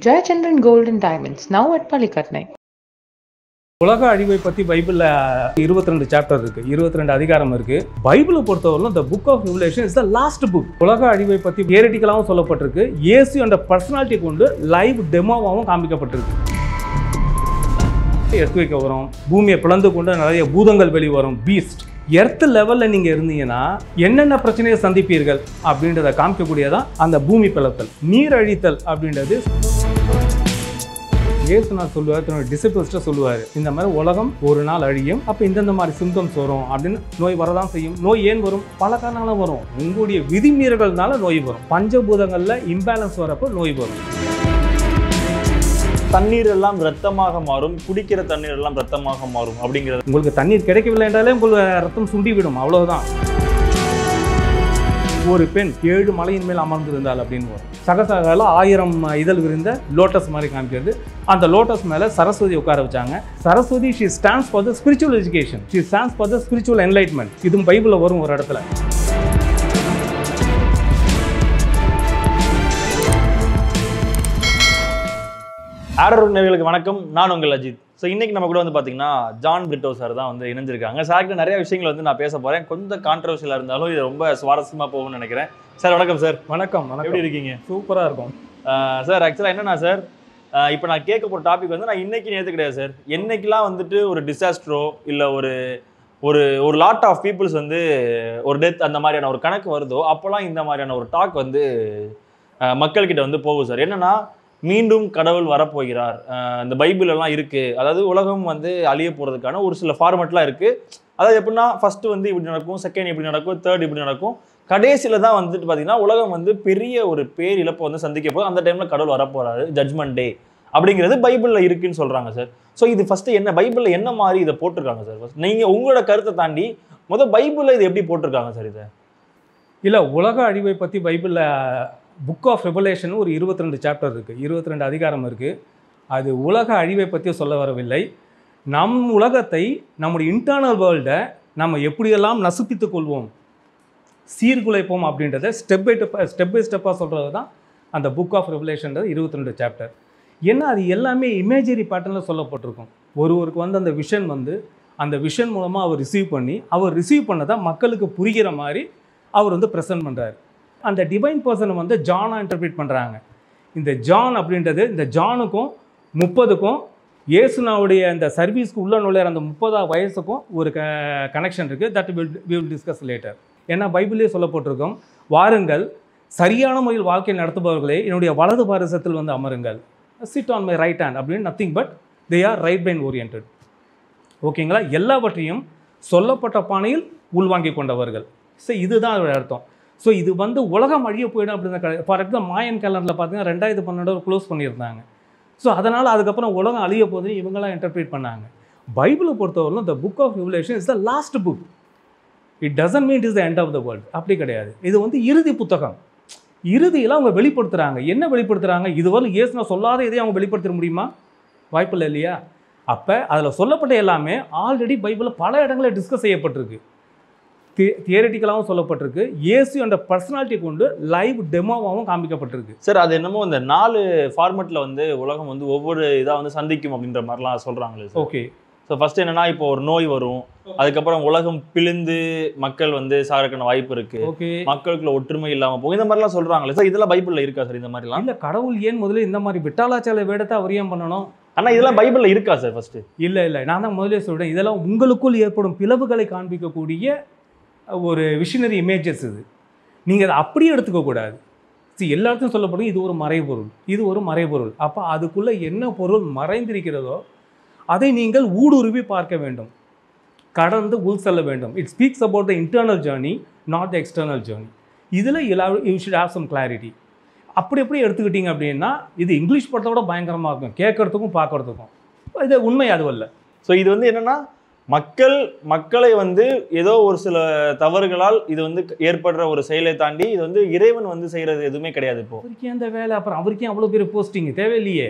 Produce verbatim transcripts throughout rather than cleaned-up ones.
Jayachandran Gold and Diamonds, now at Palikatnai. உலக அழிவை பற்றி பைபிளில் இருபத்தி ரெண்டு சாப்டர் இருக்குது, இருபத்தி ரெண்டு அதிகாரம் இருக்குது. பைபிளை பொறுத்தவரைக்கும் the book of revelation is the last book. உலக அழிவை பற்றி தியரிட்டிக்கலாகவும் சொல்லப்பட்டிருக்கு. இயேசு என்ற பர்சனாலிட்டி கொண்டு லைவ் டெமோவாகவும் காமிக்கப்பட்டிருக்கு. எடுத்து வைக்க வரும், பூமியை பிளந்து கொண்டு நிறைய பூதங்கள் வெளிவரும், பீஸ்ட். எர்த் லெவலில் நீங்கள் இருந்தீங்கன்னா என்னென்ன பிரச்சனையை சந்திப்பீர்கள் அப்படின்றத காமிக்கக்கூடியதான் அந்த பூமி பிளத்தல். நீர் அழித்தல் அப்படின்றது ஏசுநாதர் சொல்லுவார், தன்னோட டிசிபிள்ஸ்ட்ட சொல்லுவார், இந்த மாதிரி உலகம் ஒரு நாள் அழியும், அப்போ இந்தந்த மாதிரி சிம்டம்ஸ் வரும் அப்படின்னு. நோய் வரதான் செய்யும். நோய் ஏன் வரும்? பல காரணம் வரும். உங்களுடைய விதிமீறல்கள்னால நோய் வரும். பஞ்சபூதங்களில் இம்பேலன்ஸ் வரப்போ நோய் வரும். தண்ணீர் எல்லாம் ரத்தமாக மாறும், குடிக்கிற தண்ணீர் எல்லாம் ரத்தமாக மாறும் அப்படிங்கிறது. உங்களுக்கு தண்ணீர் கிடைக்கவில்லை என்றாலே உங்களுக்கு ரத்தம் சுண்டிவிடும், அவ்வளவுதான். ஒரு பெண் ஏழு மலையின் மேல் அமர்ந்திருந்தாள் அப்படின்னு வரும். சகசகால ஆயிரம் இதழ் விரிந்த லோட்டஸ் மாதிரி காமிக்கிறது. அந்த லோட்டஸ் மேலே சரஸ்வதி உட்கார வச்சாங்க. Saraswathi she stands for the spiritual education, she stands for the spiritual enlightenment. இதுவும் பைபிளில் வரும் ஒரு இடத்துல. ஆரோக்கிய நேயர்களுக்கு வணக்கம், நான் உங்கள் அஜித். ஸோ இன்னைக்கு நம்ம கூட வந்து பார்த்தீங்கன்னா ஜான் பிரிட்டோ சார் தான் வந்து இணைஞ்சிருக்காங்க. சார்கிட்ட நிறைய விஷயங்கள் வந்து நான் பேச போகிறேன். கொஞ்சம் கான்ட்ரவர்ஷியலாக இருந்தாலும் இது ரொம்ப சுவாரஸ்யமாக போகும்னு நினைக்கிறேன். சார் வணக்கம். சார் வணக்கம். வணக்கம். எப்படி இருக்கீங்க? சூப்பராக இருக்கும் சார். ஆக்சுவலாக என்னன்னா சார், இப்போ நான் கேட்க போகிற டாபிக் வந்து நான் இன்னைக்கு நேற்று கிடையாது சார். என்னைக்கெல்லாம் வந்துட்டு ஒரு டிசாஸ்டரோ இல்லை ஒரு ஒரு ஒரு லாட் ஆஃப் பீப்புள்ஸ் வந்து ஒரு டெத் அந்த மாதிரியான ஒரு கணக்கு வருதோ அப்போல்லாம் இந்த மாதிரியான ஒரு டாக் வந்து மக்கள்கிட்ட வந்து போகும் சார். என்னன்னா, மீண்டும் கடவுள் வரப்போகிறார், இந்த பைபிள் எல்லாம் இருக்கு, அதாவது உலகம் வந்து அழிய போறதுக்கான ஒரு சில ஃபார்மெட்லாம் இருக்கு. அதாவது எப்படின்னா, ஃபர்ஸ்ட் வந்து இப்படி நடக்கும், செகண்ட் இப்படி நடக்கும், தேர்ட் இப்படி நடக்கும், கடைசியில தான் வந்துட்டு பார்த்தீங்கன்னா உலகம் வந்து பெரிய ஒரு பேர் இழப்பை வந்து சந்திக்க போது. அந்த டைம்ல கடவுள் வரப்போறாரு, ஜட்மெண்ட் டே அப்படிங்கிறது பைபிள்ல இருக்குன்னு சொல்றாங்க சார். ஸோ இது ஃபர்ஸ்ட் என்ன பைபிள்ல என்ன மாதிரி இதை போட்டிருக்காங்க சார்? நீங்க உங்களோட கருத்தை தாண்டி முதல் பைபிள்ல இது எப்படி போட்டிருக்காங்க சார்? இதை இல்லை, உலக அழிவை பற்றி பைபிளில் புக் ஆஃப் ரெவலேஷன் ஒரு இருபத்தி ரெண்டு சாப்டர் இருக்குது, இருபத்தி ரெண்டு அதிகாரம் இருக்குது. அது உலக அழிவை பற்றி சொல்ல வரவில்லை. நம் உலகத்தை, நம்முடைய இன்டர்னல் வேர்ல்டை நம்ம எப்படியெல்லாம் நசுப்பித்து கொள்வோம், சீர்குலைப்போம் அப்படின்றத ஸ்டெப் பை ஸ்டெப் பை ஸ்டெப்பாக சொல்கிறது தான் அந்த புக் ஆஃப் ரெவலேஷன்றது இருபத்தி ரெண்டு சாப்டர். ஏன்னா அது எல்லாமே இமேஜரி பேட்டர்னில் சொல்லப்பட்டிருக்கும். ஒருவருக்கு வந்து அந்த விஷன் வந்து அந்த விஷன் மூலமாக அவர் ரிசீவ் பண்ணி அவர் ரிசீவ் பண்ணதை மக்களுக்கு புரிகிற மாதிரி அவர் வந்து ப்ரெசென்ட் பண்ணுறாரு. அந்த டிவைன் பர்சனை வந்து ஜானாக இன்டர்பிரேட் பண்ணுறாங்க. இந்த ஜான் அப்படின்றது, இந்த ஜானுக்கும் முப்பதுக்கும் இயேசுனாவுடைய அந்த சர்வீஸ்க்கு உள்ள நுழையிற அந்த முப்பதாம் வயசுக்கும் ஒரு க கனெக்ஷன் இருக்குது. That will we will discuss later. ஏன்னா பைபிளே சொல்லப்பட்டிருக்கும், வாருங்கள் சரியான முறையில் வாழ்க்கை நடத்துபவர்களே என்னுடைய வலது பாரசத்தில் வந்து அமருங்கள், sit on my right hand அப்படின்னு. Nothing but they are right brain orient. ஓகேங்களா? எல்லாவற்றையும் சொல்லப்பட்ட பானையில் உள்வாங்கி கொண்டவர்கள். ஸோ இதுதான் அதோட அர்த்தம். ஸோ இது வந்து உலகம் அழிய போயிடும் அப்படின்னு. ஃபார் எக்ஸாம்பிள் மாயன் கேலண்டரில் பார்த்தீங்கன்னா ரெண்டாயிரத்து பன்னெண்டு க்ளோஸ் பண்ணியிருந்தாங்க. ஸோ அதனால் அதுக்கப்புறம் உலகம் அழிய போது இவங்களாம் இன்டர்பிரேட் பண்ணாங்க. பைபிளை பொறுத்தவரைக்கும் the book of revelation is the last book. It doesn't mean it is the end of the world. அப்படி கிடையாது. இது வந்து இறுதி புத்தகம். இறுதியில் அவங்க வெளிப்படுத்துகிறாங்க. என்ன வெளிப்படுத்துகிறாங்க? இதுவரை இயேசுனா சொல்லாத இதையும் அவங்க வெளிப்படுத்த முடியுமா? வாய்ப்பில்லை இல்லையா? அப்போ அதில் சொல்லப்பட்ட எல்லாமே ஆல்ரெடி பைபிளில் பல இடங்களில் டிஸ்கஸ் செய்யப்பட்டிருக்கு, தியரிட்டிக்கலாகவும் சொல்லப்பட்டிருக்கு. இயேசு என்ற பர்சனாலிட்டி கொண்டு லைவ் டெமோவாகவும் காமிக்கப்பட்டிருக்கு. சார் அது என்னமோ இந்த நாலு ஃபார்மெட்டில் வந்து உலகம் வந்து ஒவ்வொரு இதாக வந்து சந்திக்கும் அப்படின்ற மாதிரிலாம் சொல்கிறாங்களே. ஓகே. ஸோ ஃபர்ஸ்ட் என்னன்னா, இப்போ ஒரு நோய் வரும், அதுக்கப்புறம் உலகம் பிழிந்து மக்கள் வந்து சாகிறக்கான வாய்ப்பு இருக்கு, ஓகே, மக்களுக்குள்ள ஒற்றுமை இல்லாமல் போகும், இந்த மாதிரிலாம் சொல்கிறாங்களே சார். இதெல்லாம் பைபிளில் இருக்கா சார் இந்த மாதிரிலாம்? இல்லை, கடவுள் ஏன் முதல்ல இந்த மாதிரி விட்டாலாச்சால வேடத்தை அவர் ஏன் பண்ணணும்? ஆனால் இதெல்லாம் பைபிளில் இருக்கா சார் ஃபர்ஸ்ட்? இல்லை இல்லை, நான் தான் முதலே சொல்கிறேன், இதெல்லாம் உங்களுக்குள் ஏற்படும் பிளவுகளை காண்பிக்கக்கூடிய ஒரு விஷனரி இமேஜஸ். இது நீங்கள் அதை அப்படியே எடுத்துக்கக்கூடாது. சரி, எல்லாத்தையும் சொல்லப்படும் இது ஒரு மறைபொருள், இது ஒரு மறைபொருள். அப்போ அதுக்குள்ளே என்ன பொருள் மறைந்திருக்கிறதோ அதை நீங்கள் ஊடுருவி பார்க்க வேண்டும், கடந்து உள் செல்ல வேண்டும். It speaks about the internal journey, not the external journey. இதில் எல்லா you should have some clarity. அப்படி எப்படி எடுத்துக்கிட்டிங்க அப்படின்னா இது இங்கிலீஷ் படத்தை விட பயங்கரமாக இருக்கும், கேட்குறதுக்கும் பார்க்குறதுக்கும். இது உண்மை அதுவல்ல. ஸோ இது வந்து என்னென்னா, மக்கள் மக்களை வந்து ஏதோ ஒரு சில தவறுகளால் இது வந்து ஏற்படுற ஒரு செயலை தாண்டி இது வந்து இறைவன் வந்து செய்கிறது எதுவுமே கிடையாது. இப்போ அவருக்கே அந்த வேலை, அப்புறம் அவருக்கே அவ்வளோ பெரிய போஸ்டிங் தேவையில்லையே.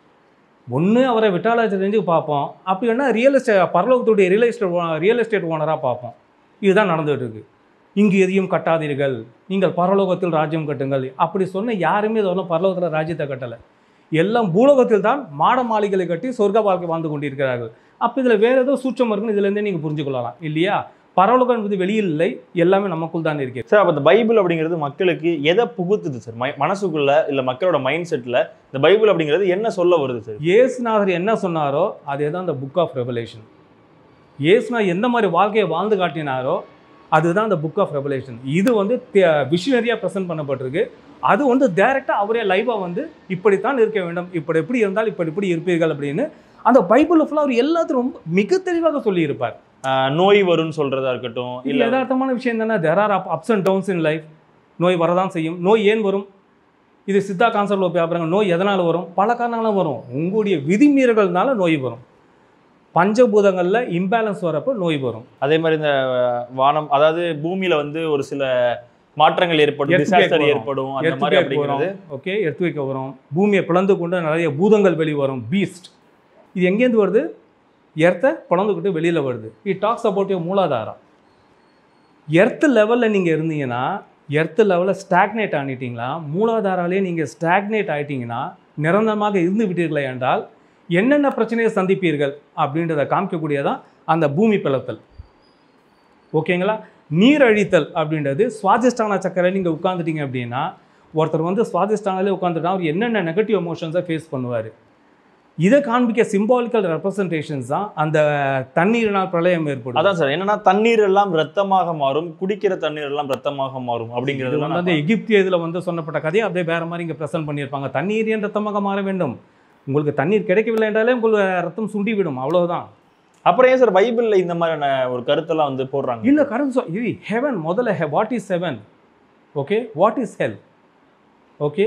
ஒன்று அவரை விட்டாலாச்சி ரேஞ்சு பார்ப்போம், அப்படி வேணா ரியல் எஸ்டேட் பரலோகத்துடைய ரியல் எஸ்டேட் ரியல் எஸ்டேட் ஓனராக பார்ப்போம். இதுதான் நடந்துகிட்டு இருக்கு. இங்கு எதையும் கட்டாதீர்கள், நீங்கள் பரலோகத்தில் ராஜ்யம் கட்டுங்கள் அப்படி சொன்ன யாருமே இது ஒன்றும் பரலோகத்தில் ராஜ்யத்தை கட்டலை. எல்லாம் பூலோகத்தில் தான் மாட மாளிகளை கட்டி சொர்க்க வாழ்க்கை வாழ்ந்து கொண்டிருக்கிறார்கள். அப்போ இதில் வேறு ஏதோ சூட்சம் இருக்குன்னு இதுலேருந்தே நீங்கள் புரிஞ்சுக்கொள்ளலாம் இல்லையா? பரலோகம் என்பது வெளியில் இல்லை, எல்லாமே நமக்குள் தான் இருக்கு சார். அப்போ இந்த பைபிள் அப்படிங்கிறது மக்களுக்கு எதை புகுத்துது சார்? மனசுக்குள்ள இல்லை மக்களோட மைண்ட் செட்டில் இந்த பைபிள் அப்படிங்கிறது என்ன சொல்ல வருது சார்? இயேசுநாதர் என்ன சொன்னாரோ அதே தான் இந்த புக் ஆஃப் ரெவலேஷன். இயேசுநாதர் எந்த மாதிரி வாழ்க்கையை வாழ்ந்து காட்டினாரோ அதுதான் இந்த புக் ஆஃப் ரெவலேஷன். இது வந்து விஷனரியாக ப்ரெசென்ட் பண்ணப்பட்டிருக்கு. அது வந்து டைரெக்டாக அவரே லைவாக வந்து இப்படித்தான் இருக்க வேண்டும், இப்படி எப்படி இருந்தால் இப்படி இப்படி இருப்பீர்கள் அப்படின்னு அந்த பைபிள் ஃபுல்லாக அவர் எல்லாத்தையும் ரொம்ப மிக தெளிவாக சொல்லியிருப்பார். நோய் வரும்னு சொல்கிறதா இருக்கட்டும், இல்லை யதார்த்தமான விஷயம் தானே. There are ups and downs in life. நோய் வரதான் செய்யும். நோய் ஏன் வரும்? இது சித்தா கான்செப்டில் போய் பார்க்குறாங்க. நோய் எதனால் வரும்? பல காரணங்களாக வரும். உங்களுடைய விதிமீறல்கள்னால நோய் வரும். பஞ்சபூதங்களில் இம்பேலன்ஸ் வரப்போ நோய் வரும். அதே மாதிரி இந்த வானம், அதாவது பூமியில் வந்து ஒரு சில மாற்றங்கள் ஏற்படும், டிசாஸ்டர் ஏற்படும், அந்த மாதிரி அப்படிங்கிறது. ஓகே, எர்த் வைக்க வரும். பூமியை பிளந்து கொண்டு நிறைய பூதங்கள் வெளியே வரும், பீஸ்ட். இது எங்கேருந்து வருது? எர்த்தை பிளந்துக்கிட்டு வெளியில் வருது. இட் டாக்ஸ் அபவுட் யுவர் மூலாதாரம். எர்த்து லெவலில் நீங்கள் இருந்தீங்கன்னா, எர்த்து லெவலில் ஸ்டாக்னேட் ஆகிட்டீங்களா, மூலாதாராலே நீங்கள் ஸ்டாக்னேட் ஆகிட்டீங்கன்னா, நிரந்தரமாக இருந்து விட்டீர்களே என்றால் என்னென்ன பிரச்சனையை சந்திப்பீர்கள் அப்படின்றத காமிக்கக்கூடியதான் அந்த பூமி பிளத்தல். ஓகேங்களா? நீர் அழித்தல் அப்படின்றது சுவாதிஷ்டான சக்கரை நீங்கள் உட்காந்துட்டீங்க அப்படின்னா, ஒருத்தர் வந்து சுவாதிஷ்டானாலே உட்காந்துட்டா அவர் என்னென்ன நெகட்டிவ் எமோஷன்ஸை ஃபேஸ் பண்ணுவார். இதை காண்பிக்க சிம்பாலிக்கல் ரெப்ரசன்டேஷன்ஸ் தான் அந்த தண்ணீரினால் பிரளயம் ஏற்படும். அதான் சார், என்னன்னா தண்ணீர் எல்லாம் ரத்தமாக மாறும், குடிக்கிற தண்ணீர் எல்லாம் ரத்தமாக மாறும் அப்படிங்கிறது வந்து அந்த எகிப்திய இதில் வந்து சொன்னப்பட்ட கதையை அப்படியே வேறு மாதிரி இங்கே ப்ரெசென்ட் பண்ணியிருப்பாங்க. தண்ணீர் ஏன் ரத்தமாக மாற வேண்டும்? உங்களுக்கு தண்ணீர் கிடைக்கவில்லை என்றாலே உங்களுக்கு ரத்தம் சுண்டிவிடும், அவ்வளோதான். அப்புறம் ஏன் சார் பைபிளில் இந்த மாதிரியான ஒரு கருத்தெல்லாம் வந்து போடுறாங்க? இல்லை, கரெக்ட். இது ஹெவன் முதல்ல. What is heaven? Okay, what is hell? Okay,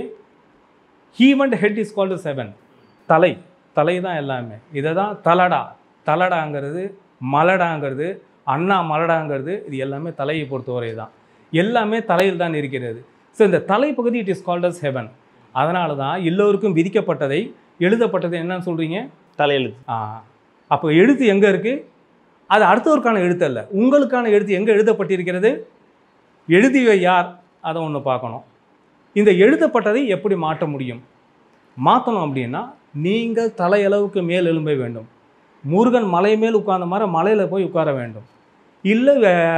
heaven head is called seven. தலை, தலை தான் எல்லாமே. இதை தான் தலடா, தலடாங்கிறது, மலடாங்கிறது, அண்ணா மலடாங்கிறது, இது எல்லாமே தலையை பொறுத்தவரை தான். எல்லாமே தலையில் தான் இருக்கிறது. ஸோ இந்த தலைப்பகுதி it is called as heaven. அதனால தான் எல்லோருக்கும் விதிக்கப்பட்டதை எழுதப்பட்டது என்னன்னு சொல்கிறீங்க? தலையெழுத்து. ஆ, அப்போ எழுத்து எங்கே இருக்குது? அது அடுத்தவருக்கான எழுத்து அல்ல, உங்களுக்கான எழுத்து எங்கே எழுதப்பட்டிருக்கிறது? எழுதிய யார்? அதை ஒன்று பார்க்கணும். இந்த எழுதப்பட்டதை எப்படி மாற்ற முடியும்? மாற்றணும் அப்படின்னா நீங்கள் தலையளவுக்கு மேல் எழும்ப வேண்டும். முருகன் மலை மேல் உட்கார்ந்த மாதிரி மலையில் போய் உட்கார வேண்டும். இல்லை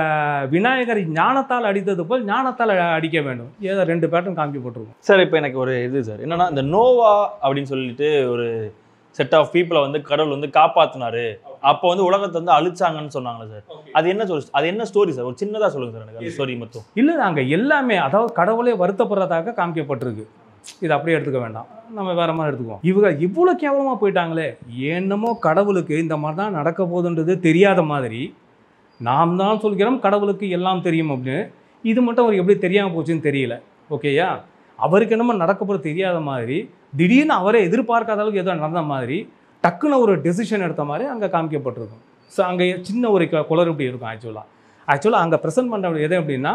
விநாயகர் ஞானத்தால் அடித்தது போல் ஞானத்தால் அடிக்க வேண்டும். ஏதோ ரெண்டு பேட்டர்ன் காமிக்க போட்டிருக்கும். சார், இப்போ எனக்கு ஒரு இது சார் என்னன்னா, இந்த நோவா அப்படின்னு சொல்லிட்டு ஒரு செட் ஆஃப் பீப்புளை வந்து கடவுள் வந்து காப்பாற்றினாரு, அப்போ வந்து உலகத்தை வந்து அழிச்சாங்கன்னு சொன்னாங்களே சார், அது என்ன சொல் அது என்ன ஸ்டோரி சார்? ஒரு சின்னதாக சொல்லுங்கள் சார் எனக்கு அந்த ஸ்டோரி மட்டும். இல்லை, நாங்கள் எல்லாமே அதாவது கடவுளே வருத்தப்படுறதாக காமிக்கப்பட்டிருக்கு. இது அப்படியே எடுத்துக்க வேண்டாம், நம்ம வேற மாதிரி எடுத்துக்குவோம். இவங்க இவ்வளோ கேவலமாக போயிட்டாங்களே, என்னமோ கடவுளுக்கு இந்த மாதிரி தான் நடக்க போகுதுன்றது தெரியாத மாதிரி நாம் தான் சொல்கிறோம் கடவுளுக்கு எல்லாம் தெரியும் அப்படின்னு. இது மட்டும் அவருக்கு எப்படி தெரியாமல் போச்சுன்னு தெரியல. ஓகேயா? அவருக்கு என்னமோ நடக்க போகிறது தெரியாத மாதிரி, திடீர்னு அவரே எதிர்பார்க்காத அளவுக்கு ஏதோ நடந்த மாதிரி டக்குன்னு ஒரு டெசிஷன் எடுத்த மாதிரி அங்கே காமிக்கப்பட்டிருக்கும். ஸோ அங்கே சின்ன ஒரு குளறுபடி இருக்கும். ஆக்சுவலாக ஆக்சுவலாக அங்கே ப்ரெசென்ட் பண்ணுற எது அப்படின்னா,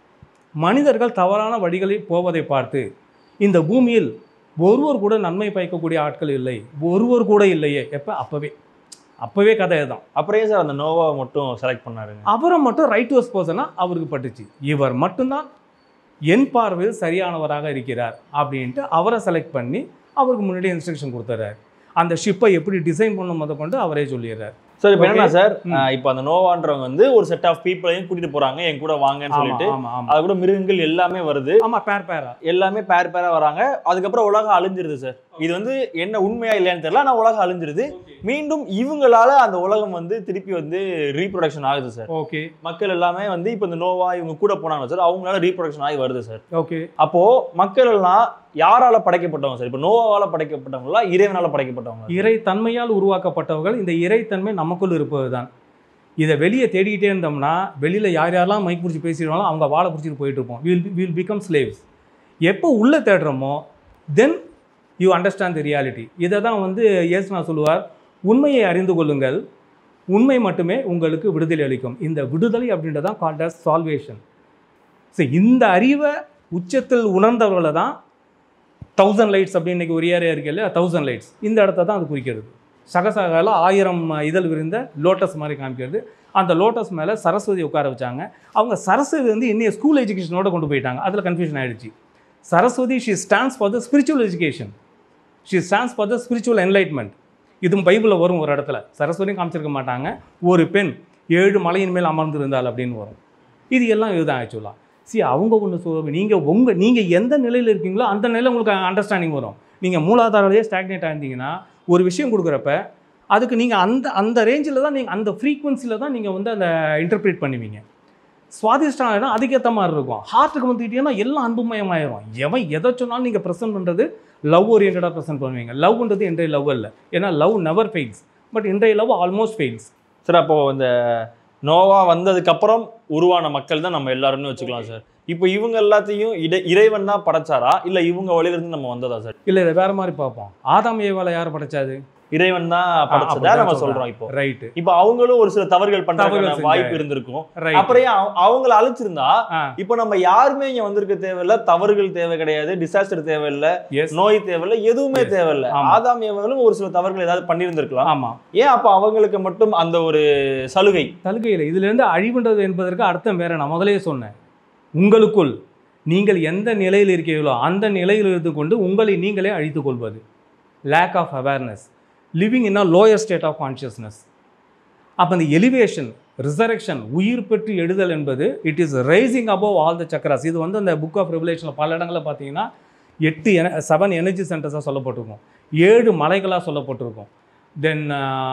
மனிதர்கள் தவறான வழிகளில் போவதை பார்த்து இந்த பூமியில் ஒருவர் கூட நன்மை பயக்கக்கூடிய ஆட்கள் இல்லை, ஒருவர் கூட இல்லையே. எப்போ? அப்போவே அப்போவே கதை தான். அப்புறம் சார் அந்த நோவாவை மட்டும் செலக்ட் பண்ணாருங்க. அவரை மட்டும் ரைட்டுவஸ் பர்சனாக அவருக்கு பட்டுச்சு. இவர் மட்டும்தான் என் பார்வையில் சரியானவராக இருக்கிறார் அப்படின்ட்டு அவரை செலக்ட் பண்ணி அவருக்கு முன்னாடி இன்ஸ்ட்ரக்ஷன் கொடுத்துறாரு. அந்த ஷிப்பை எப்படி டிசைன் பண்ணும் முத கொண்டு அவரே சொல்லிடுறாரு. சார், இப்போ என்ன சார், இப்போ அந்த நோவான்றவங்க வந்து ஒரு செட் ஆஃப் பீப்புளையும் கூட்டிட்டு போறாங்க, என் கூட வாங்கன்னு சொல்லிட்டு. அது கூட மிருகங்கள் எல்லாமே வருது. ஆமா, பேர் பேரா எல்லாமே பேர் பேரா வராங்க. அதுக்கப்புறம் உலகம் அழிஞ்சிருது சார். இது வந்து என்ன உண்மையா இல்லையான்னு தெரியல, ஆனால் உலகம் அழிஞ்சிருது. மீண்டும் இவங்களால அந்த உலகம் வந்து திருப்பி வந்து ரீப்ரொடக்ஷன் ஆகுது சார். ஓகே, மக்கள் எல்லாமே வந்து இப்போ இந்த நோவா இவங்க கூட போனாங்க சார், அவங்களால ரீப்ரொடக்ஷன் ஆகி வருது சார். ஓகே, அப்போ மக்கள் எல்லாம் யாரால படைக்கப்பட்டவங்க சார்? இப்போ நோவாவால படைக்கப்பட்டவங்களா, இறைவனால படைக்கப்பட்டவங்க? இறை தன்மையால் உருவாக்கப்பட்டவர்கள். இந்த இறைத்தன்மை நமக்குள் இருப்பது தான். இதை வெளியே தேடிக்கிட்டே இருந்தோம்னா வெளியில் யார் யாரெல்லாம் மைக் பிடிச்சி பேசிடுவாங்களோ அவங்க வாழை பிடிச்சிட்டு போயிட்டு இருப்போம். Will will become slaves. எப்போ உள்ளே தேடுறோமோ then you understand the reality. இதை தான் வந்து இயேசுநாதர் சொல்லுவார், உண்மையை அறிந்து கொள்ளுங்கள், உண்மை மட்டுமே உங்களுக்கு விடுதலை அளிக்கும். இந்த விடுதலை அப்படின்றதான் கால்ட் அஸ் சால்வேஷன். ஸோ இந்த அறிவை உச்சத்தில் உணர்ந்தவர்களை தான் தௌசண்ட் லைட்ஸ் அப்படின்னு இன்றைக்கி ஒரு ஏரியா இருக்கு இல்லையா, தௌசண்ட் லைட்ஸ், இந்த இடத்த தான் அது குறிக்கிறது. சகசகால ஆயிரம் இதழ் விரிந்த லோட்டஸ் மாதிரி காமிக்கிறது. அந்த லோட்டஸ் மேலே சரஸ்வதி உட்கார வச்சாங்க. அவங்க சரஸ்வதி வந்து இன்னும் ஸ்கூல் எஜுகேஷனோட கொண்டு போயிட்டாங்க. அதில் கன்ஃபியூஷன் ஆகிடுச்சு. Saraswathi she stands for the spiritual education. She stands for the spiritual enlightenment. இதுவும் பைபிளில் வரும் ஒரு இடத்துல, சரஸ்வதியும் காமிச்சிருக்க மாட்டாங்க, ஒரு பெண் ஏழு மலையின் மேல் அமர்ந்திருந்தாள் அப்படின்னு வரும். இது எல்லாம் இதுதான் ஆக்சுவலாக. சி அவங்க ஒன்று சொல்லுவாங்க, நீங்கள் உங்கள் நீங்கள் எந்த நிலையில் இருக்கீங்களோ அந்த நிலையில் உங்களுக்கு அண்டர்ஸ்டாண்டிங் வரும். நீங்கள் மூலாதாரத்தையே ஸ்டாக்னேட் ஆகிருந்தீங்கன்னா ஒரு விஷயம் கொடுக்குறப்ப அதுக்கு நீங்கள் அந்த அந்த ரேஞ்சில் தான் நீங்கள் அந்த ஃப்ரீக்வன்சியில் தான் நீங்கள் வந்து அதை இன்டர்பிரேட் பண்ணுவீங்க. சுவாதிஷ்டம் அதுக்கேற்ற மாதிரி இருக்கும். ஹார்ட்டுக்கு வந்துக்கிட்டீங்கன்னா எல்லாம் அன்புமயமாயிரும். எவன் எதை சொன்னாலும் நீங்கள் ப்ரெசென்ட் பண்ணுறது லவ் ஓரியன்டாக ப்ரெசென்ட் பண்ணுவீங்க. லவ்ன்றது இன்றைய லவ் இல்லை, ஏன்னா லவ் நெவர் ஃபெயில்ஸ், பட் இன்றைய லவ் ஆல்மோஸ்ட் ஃபெயில்ஸ். சார் அப்போது இந்த நோவா வந்ததுக்கப்புறம் உருவான மக்கள் தான் நம்ம எல்லாருன்னு வச்சுக்கலாம் சார். இப்போ இவங்க எல்லாத்தையும் இட இறைவன் தான் படைச்சாரா இல்லை இவங்க வழியிலிருந்து நம்ம வந்ததா சார்? இல்லை, இதை வேறு மாதிரி பார்ப்போம். ஆதாம் ஏவாளை யார் படைச்சாது? இறைவன் தான் படைச்சதா நம்ம சொல்றோம். இப்போ ரைட், இப்போ அவங்களும் ஒரு சில தவறுகள் பண்றதுக்கு வாய்ப்பு இருந்திருக்கும். அப்புறம் அவங்களை அழிச்சிருந்தா இப்போ நம்ம யாருமே இங்க வந்திருக்க தேவையில்ல, தவறுகள் தேவை கிடையாது, டிசாஸ்டர் தேவையில்லை, நோய் தேவையில்லை, எதுவுமே தேவையில்லை. ஆதாம் ஏவாளும் ஒரு சில தவறுகள் ஏதாவது பண்ணியிருந்திருக்கலாம். ஆமா, ஏன் அப்ப அவங்களுக்கு மட்டும் அந்த ஒரு சலுகை? சலுகை இல்லை. இதுல இருந்து அழிவுன்றது என்பதற்கு அர்த்தம் வேற. நான் முதலே சொன்னேன், உங்களுக்குள் நீங்கள் எந்த நிலையில் இருக்கீங்களோ அந்த நிலையில் இருந்து கொண்டு உங்களை நீங்களே அழித்துக் கொள்வது. Lack of awareness, living in a lower state of consciousness. அப்போ அந்த எலிவேஷன், ரிசரக்ஷன், உயிர் பெற்று எழுதல் என்பது it is rising above all the chakras. இது வந்து அந்த புக் ஆஃப் ரெவலேஷனில் பல இடங்களில் பார்த்தீங்கன்னா எட்டு என செவன் எனர்ஜி சென்டர்ஸாக சொல்லப்பட்டிருக்கும், ஏழு மலைகளாக சொல்லப்பட்டிருக்கும், தென்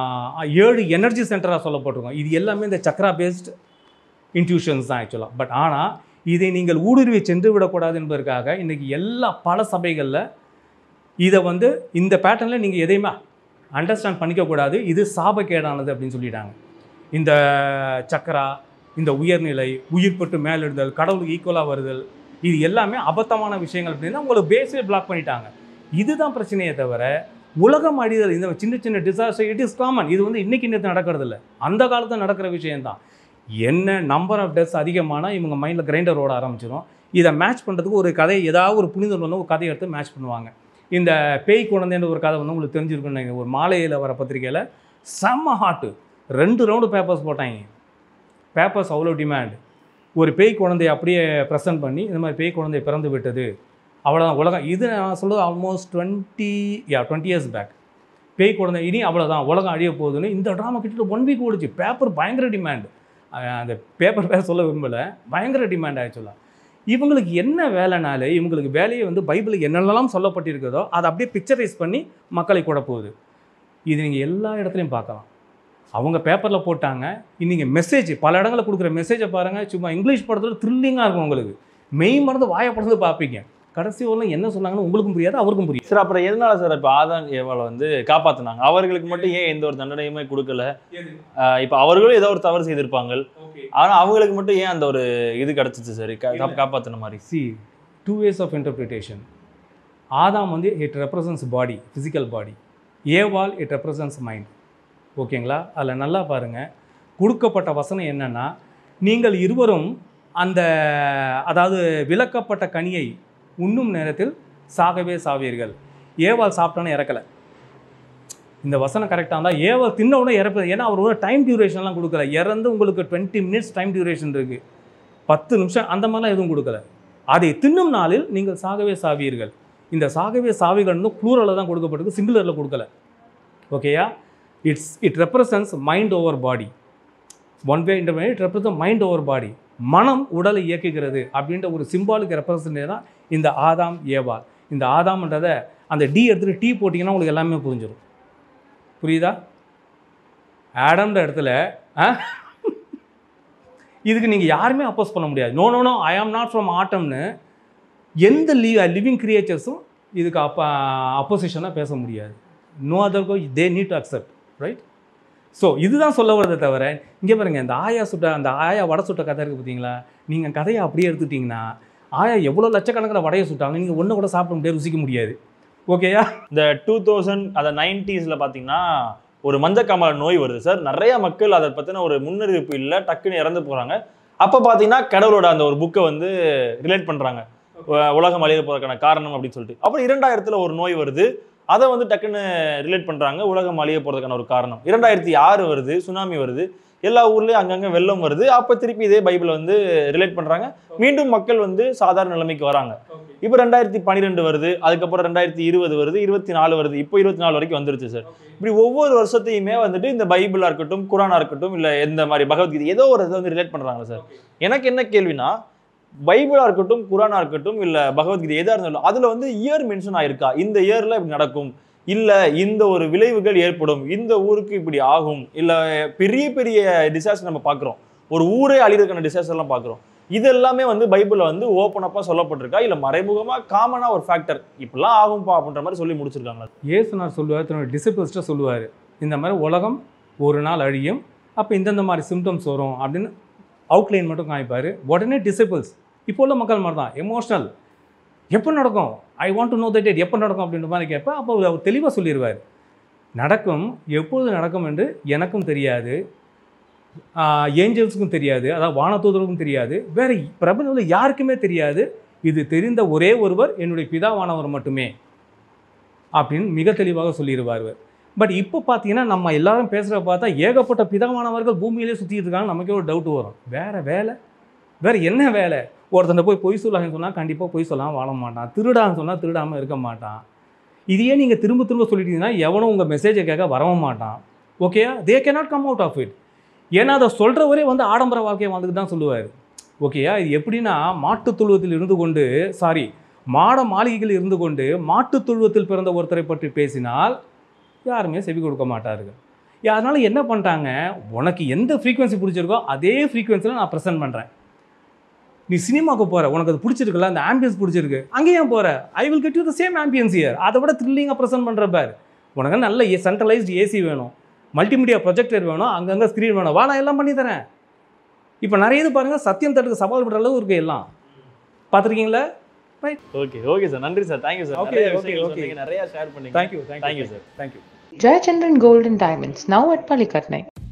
ஏழு எனர்ஜி சென்டராக சொல்லப்பட்டிருக்கும். இது எல்லாமே இந்த சக்ரா பேஸ்ட் இன்ட்யூஷன்ஸ் தான் ஆக்சுவலாக. பட் ஆனால் இதை நீங்கள் ஊடுருவி சென்று விடக்கூடாது என்பதற்காக இன்றைக்கி எல்லா பல சபைகளில் இதை வந்து இந்த பேட்டர்னில் நீங்கள் எதையுமே அண்டர்ஸ்டாண்ட் பண்ணிக்கக்கூடாது, இது சாபக்கேடானது அப்படின்னு சொல்லிட்டாங்க. இந்த சக்கரா, இந்த உயர்நிலை, உயிர் பெற்று மேலெடுதல், கடவுளுக்கு ஈக்குவலாக வருதல், இது எல்லாமே அபத்தமான விஷயங்கள் அப்படின்னா உங்களுக்கு பேஸே பிளாக் பண்ணிட்டாங்க. இதுதான் பிரச்சனையே தவிர உலகம் அழிதல், இந்த சின்ன சின்ன டிசாஸ்டர் இட் இஸ் காமன். இது வந்து இன்றைக்கி நேற்று நடக்கிறது இல்லை, அந்த காலத்தில் நடக்கிற விஷயந்தான். என்ன நம்பர் ஆஃப் டெத்ஸ் அதிகமானால் இவங்க மைண்டில் கிரைண்டர் ஓட ஆரம்பிச்சிடும். இதை மேட்ச் பண்ணுறதுக்கு ஒரு கதை, ஏதாவது ஒரு புனிதர் வந்து ஒரு கதையை எடுத்து மேட்ச் பண்ணுவாங்க. இந்த பேய் குழந்தைன்ற ஒரு கதை வந்து உங்களுக்கு தெரிஞ்சிருக்குன்னு, ஒரு மாலையில் வர பத்திரிக்கையில் செம்ம ஹாட்டு ரெண்டு ரவுண்டு பேப்பர்ஸ் போட்டாங்க. பேப்பர்ஸ் அவ்வளோ டிமாண்ட். ஒரு பேய் குழந்தையை அப்படியே ப்ரெசென்ட் பண்ணி இந்த மாதிரி பேய் குழந்தை பிறந்து விட்டது, அவ்வளோதான் உலகம். இது நான் சொல்கிறது ஆல்மோஸ்ட் டுவெண்ட்டி யா டுவெண்ட்டி இயர்ஸ் பேக். பேய் குழந்தை இனி அவ்வளோதான் உலகம் அழிய போகுதுன்னு இந்த ட்ராமா கிட்ட ஒன் வீக் ஓடிச்சு. பேப்பர் பயங்கர டிமாண்ட். அந்த பேப்பர் பேர் சொல்ல விரும்பலை, பயங்கர டிமாண்ட் ஆக்சுவலாக. இவங்களுக்கு என்ன வேலைனாலே, இவங்களுக்கு வேலையை வந்து பைபிளுக்கு என்னென்னலாம் சொல்லப்பட்டிருக்கிறதோ அதை அப்படியே பிக்சரைஸ் பண்ணி மக்களை குழப்புவது. இது நீங்கள் எல்லா இடத்துலையும் பார்க்கலாம். அவங்க பேப்பரில் போட்டாங்க, இன்னைக்கு மெசேஜ் பல இடங்களில் கொடுக்குற மெசேஜை பாருங்கள். சும்மா இங்கிலீஷ் படத்தில் த்ரில்லிங்காக இருக்கும், உங்களுக்கு மெய் மறந்து வாயை படந்து பார்ப்பீங்க. கடைசி வரலாம் என்ன சொன்னாங்கன்னு உங்களுக்கும் புரியாது, அவருக்கும் புரியாது. சார் அப்புறம் எதனால சார் இப்போ ஆதாம் ஏவாளை வந்து காப்பாற்றினாங்க? அவர்களுக்கு மட்டும் ஏன் எந்த ஒரு தண்டனையுமே கொடுக்கல? இப்போ அவர்களும் ஏதோ ஒரு தவறு செய்திருப்பாங்க, ஆனால் அவங்களுக்கு மட்டும் ஏன் அந்த ஒரு இது கிடச்சிச்சு சரி காப்பாற்றின மாதிரி? See two ways of interpretation. ஆதாம் வந்து it represents body, physical body. ஏவாள் இட் ரெப்ரசன்ஸ் மைண்ட். ஓகேங்களா? அதில் நல்லா பாருங்கள், கொடுக்கப்பட்ட வசனம் என்னென்னா, நீங்கள் இருவரும் அந்த அதாவது விலக்கப்பட்ட கனியை உண்ணும் நேரத்தில் சாகவே சாவீர்கள். ஏவாள் சாப்பிட்டானே இறக்கலை. இந்த வசனம் கரெக்டாக இருந்தால் ஏவாள் தின்ன உடனே இறப்பது. ஏன்னா அவர் ஒரு டைம் டியூரேஷன்லாம் கொடுக்கல. இறந்து உங்களுக்கு டுவெண்ட்டி மினிட்ஸ் டைம் டியூரேஷன் இருக்குது, பத்து நிமிஷம் அந்த மாதிரிலாம் எதுவும் கொடுக்கல. அதை தின்னும் நாளில் நீங்கள் சாகவே சாவீர்கள். இந்த சாகவே சாவீர்கள் வந்து ப்ளூரலில் தான் கொடுக்கப்பட்டிருக்கு, சிங்குலரில் கொடுக்கல. ஓகேயா? It's it represents mind over body. One way இன்டர்வே it represents mind over body. மனம் உடலை இயக்குகிறது அப்படின்ற ஒரு சிம்பாலிக் ரெப்ரசன்டே தான் இந்த ஆதாம் ஏவாள். இந்த ஆதாம்ன்றதை அந்த டி எடுத்துகிட்டு டீ போட்டிங்கன்னா உங்களுக்கு எல்லாமே புரிஞ்சிடும். புரியுதா? ஆடம்ன்ற இடத்துல இதுக்கு நீங்கள் யாருமே அப்போஸ் பண்ண முடியாது. No no no I am not from ஆட்டம்னு எந்த லி லிவிங் கிரியேச்சர்ஸும் இதுக்கு அப்போ அப்போசிஷனாக பேச முடியாது. No other go they need to accept, right? So இதுதான் சொல்ல வரதை தவிர, இங்கே பாருங்கள், இந்த ஆயா சுட்ட அந்த ஆயா வடை சுட்ட கதை இருக்குது பார்த்தீங்களா? நீங்கள் கதையை அப்படியே எடுத்துட்டிங்கன்னா ஆயா எவ்வளோ லட்சக்கணக்கில் வடையை சுட்டாங்க, நீங்கள் ஒன்று கூட சாப்பிட முடியாது, ருசிக்க முடியாது. ஓகேயா? இந்த டூ தௌசண்ட் அதை நைன்டிஸில் பார்த்தீங்கன்னா ஒரு மஞ்சக்காமலை நோய் வருது சார். நிறைய மக்கள் அதை பற்றின ஒரு முன்னறிவிப்பு இல்லை, டக்குன்னு இறந்து போகிறாங்க. அப்போ பார்த்தீங்கன்னா கடவுளோட அந்த ஒரு புக்கை வந்து ரிலேட் பண்ணுறாங்க, உலகம் அழிய போகிறதுக்கான காரணம் அப்படின்னு சொல்லிட்டு. அப்புறம் இரண்டாயிரத்தில் ஒரு நோய் வருது, அதை வந்து டக்குன்னு ரிலேட் பண்ணுறாங்க, உலகம் அழிய போகிறதுக்கான ஒரு காரணம். இரண்டாயிரத்தி ஆறு வருது, சுனாமி வருது. எல்லா ஊர்லயும் அங்கங்க வெள்ளம் வருது. அப்ப திருப்பி இதே பைபிளை வந்து ரிலேட் பண்றாங்க. மீண்டும் மக்கள் வந்து சாதாரண நிலைமைக்கு வராங்க. இப்போ ரெண்டாயிரத்தி பன்னிரெண்டு வருது, அதுக்கப்புறம் ரெண்டாயிரத்தி இருபது வருது, இருபத்தி நாலு வருது, இப்போ இருபத்தி நாலு வரைக்கும் வந்துருச்சு சார். இப்படி ஒவ்வொரு வருஷத்தையுமே வந்துட்டு இந்த பைபிளா இருக்கட்டும், குரானா இருக்கட்டும், இல்ல எந்த மாதிரி பகவத்கீதை ஏதோ ஒரு இதை வந்து ரிலேட் பண்றாங்க சார். எனக்கு என்ன கேள்வினா, பைபிளா இருக்கட்டும், குரானா இருக்கட்டும், இல்ல பகவத்கீதை எதா இருந்தாலும் அதுல வந்து இயர் மென்ஷன் ஆயிருக்கா? இந்த இயர்ல இப்படி நடக்கும், இல்ல இந்த ஒரு விளைவுகள் ஏற்படும், இந்த ஊருக்கு இப்படி ஆகும், இல்ல பெரிய பெரிய டிசாஸ்டர் நம்ம பாக்குறோம், ஒரு ஊரே அழிறதுக்கான டிசாஸ்டர் எல்லாம் பாக்குறோம். இது எல்லாமே வந்து பைபிள்ல வந்து ஓப்பன் அப்பா சொல்லப்பட்டிருக்கா, இல்ல மறைமுகமா காமனா ஒரு ஃபேக்டர் இப்பெல்லாம் ஆகும்பா அப்படின்ற மாதிரி சொல்லி முடிச்சிருக்காங்களா? இயேசுனார் சொல்லுவார், தன்னோட டிசிபிள்ஸ்ட்ட சொல்லுவார், இந்த மாதிரி உலகம் ஒரு நாள் அழியும், அப்போ இந்தந்த மாதிரி சிம்டம்ஸ் வரும் அப்படின்னு அவுட்லைன் மட்டும் காமிப்பார். உடனே டிசிபிள்ஸ் இப்போ உள்ள மக்கள் மாதிரி தான் எமோஷ்னல், எப்போ நடக்கும், I want to know the date, எப்போ நடக்கும் அப்படின்ற மாதிரி கேட்பேன். அப்போ அவர் தெளிவாக சொல்லிடுவார், நடக்கும், எப்பொழுது நடக்கும் என்று எனக்கும் தெரியாது, ஏஞ்சல்ஸுக்கும் தெரியாது, அதாவது வானதூதருக்கும் தெரியாது, வேறு பிரபஞ்சத்தில் யாருக்குமே தெரியாது, இது தெரிந்த ஒரே ஒருவர் என்னுடைய பிதாவானவர் மட்டுமே அப்படின்னு மிக தெளிவாக சொல்லிடுவார். பட் இப்போ பார்த்தீங்கன்னா நம்ம எல்லாரும் பேசுகிற பார்த்தா ஏகப்பட்ட பிதாவானவர்கள் பூமியிலே சுற்றிட்டு இருக்காங்க. நமக்கே ஒரு டவுட் வரும், வேறு வேலை வேறு என்ன வேலை? ஒருத்தனை போய் பொய் சொல்லாங்கன்னு சொன்னால் கண்டிப்பாக பொய் சொல்லாமல் வாழ மாட்டான், திருடான்னு சொன்னால் திருடாமல் இருக்க மாட்டான். இதையே நீங்கள் திரும்ப திரும்ப சொல்லிட்டீங்கன்னா எவனும் உங்கள் மெசேஜை கேட்க வரவும் மாட்டான். ஓகேயா? They cannot come out of it. ஏன்னா அதை சொல்கிறவரே வந்து ஆடம்பர வாழ்க்கையை வாழ்ந்துட்டு தான் சொல்லுவார். ஓகேயா? இது எப்படின்னா, மாட்டுத் தொழுவத்தில் இருந்து கொண்டு சாரி மாட மாளிகைகள் இருந்து கொண்டு மாட்டுத் தொழுவத்தில் பிறந்த ஒருத்தரை பற்றி பேசினால் யாருமே செவி கொடுக்க மாட்டார்கள். அதனால் என்ன பண்ணிட்டாங்க, உனக்கு எந்த ஃப்ரீக்வன்சி பிடிச்சிருக்கோ அதே ஃப்ரீக்வன்சியில் நான் ப்ரெசென்ட் பண்ணுறேன். நீ சினிமாவுக்கு போகிற, உனக்கு அது பிடிச்சிருக்குல்ல, அந்த ஆம்பியன்ஸ் பிடிச்சிருக்கு, அங்கேயும் போகிற, I will get you the same ambience here. அதை விட த்ரில்லிங்காக ப்ரெசென்ட் பண்ணுற பார். உனக்கு நல்ல சென்ட்ரலைஸ்டு ஏசி வேணும், மல்டிமீடியா ப்ரொஜெக்டர் வேணும், அங்கங்கே ஸ்க்ரீன் வேணும், வா நான் எல்லாம் பண்ணி தரேன். இப்போ நிறைய இது பாருங்கள், சத்தியம் தட்டுக்கு சவால் விடுற அளவு இருக்குது எல்லாம். பார்த்துருக்கீங்களா? ரைட். ஓகே ஓகே சார், நன்றி சார், thank you sir. Okay okay okay, நிறைய ஷேர் பண்ணீங்க. Thank you thank you thank you sir, Jayachandran Gold and Diamonds, now at Palikatnai.